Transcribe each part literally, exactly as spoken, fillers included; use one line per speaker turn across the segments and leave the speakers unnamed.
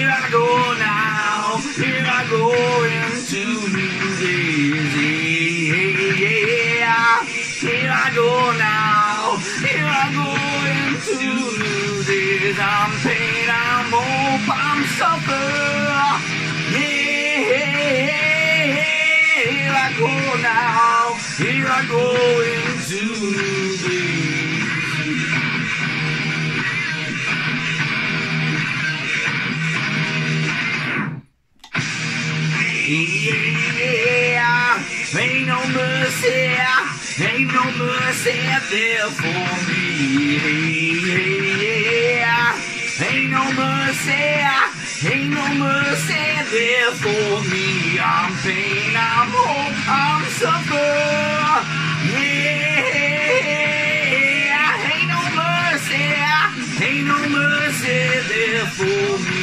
here I go now, here I go into new days, yeah, here I go now, here I go into new days, I'm pain, I'm hope, I'm suffer, yeah, here I go now, here I go into new days. Yeah, ain't no mercy, ain't no mercy there for me. Yeah, ain't no mercy, ain't no mercy there for me. I'm pain, I'm hope, I'm suffer. Yeah, ain't no mercy, ain't no mercy there for me.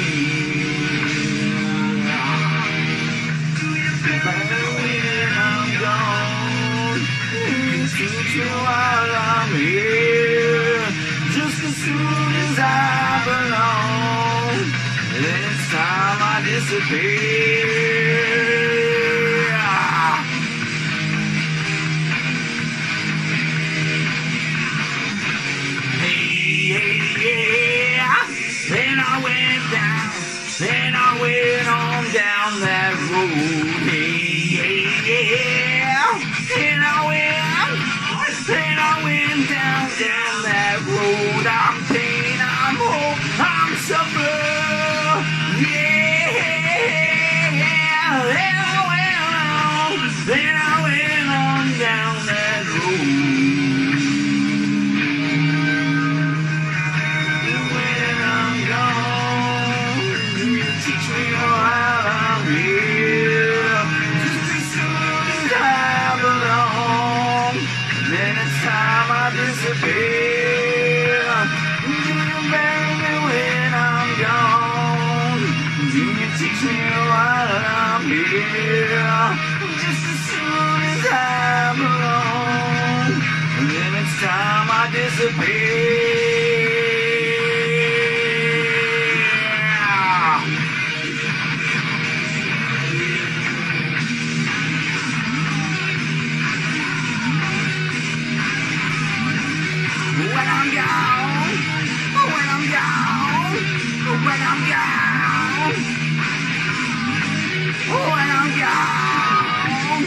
Teach me while I'm here, just as soon as I belong, then it's time I disappear. Hey, hey, yeah, then I went down, then I went on down that road. Hey, hey, yeah, then I went. Then I went down, down that road. I'm pain, I'm hope, I'm suffer. Yeah, yeah. Then I went on, then I went on down that road. When I'm gone, you teach me while I'm here, just as soon as I belong. Then it's time I disappear. Do you bury me when I'm gone? Do you teach me while I'm here? Just as soon as I belong. Then it's time I disappear. When I'm gone, when I'm gone, when I'm gone, when I'm gone.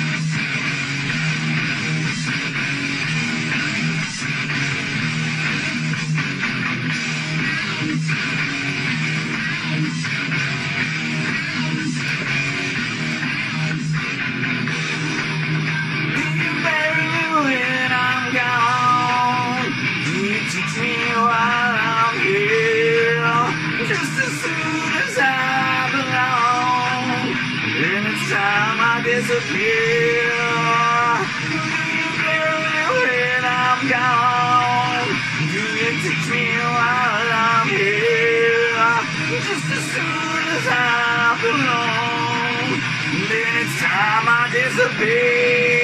Do you bury me when I'm gone? Teach me while I'm here, just as soon as I belong. Then it's time I disappear. Do you bury me when I'm gone? Do you teach me while I'm here, just as soon as I belong? Then it's time I disappear.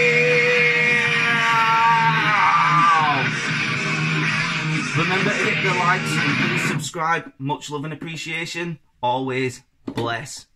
Remember to hit the likes and please subscribe. Much love and appreciation. Always bless.